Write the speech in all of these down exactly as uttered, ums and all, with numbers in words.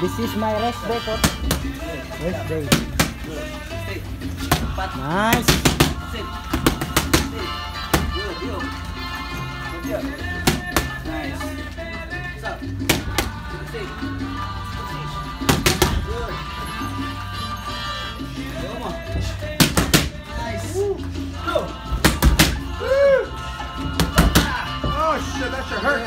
This is my rest day, coach. Rest day. Nice. Nice. Oh shit, that should hurt.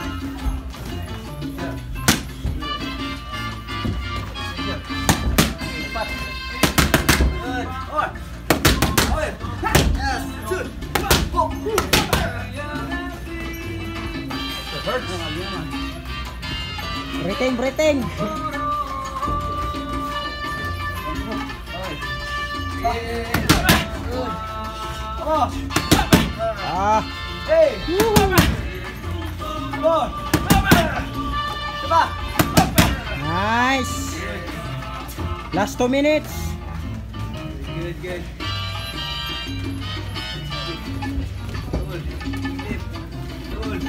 Breathing, breathing. Ah. Hey. Nice. Last two minutes. Good, good. Good. Good.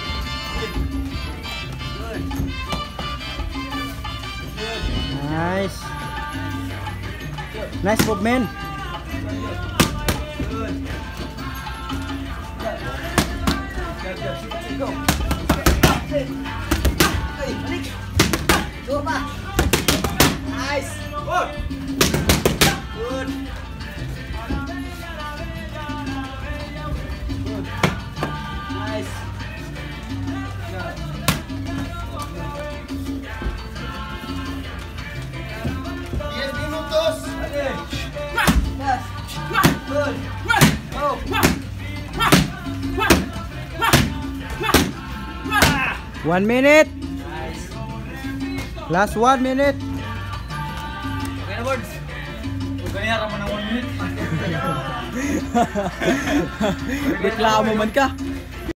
Good. Good. Nice. Nice movement. Good. Go. Hey, balik. Go pa. Nice. Good. Good. Good. Nice. diez minutos. Okay. Yes. Good. Go. One minute. Nice. Last one minute. Okay na, boards. Huwag ganyan, ramo ng one minute. Reklamo man ka.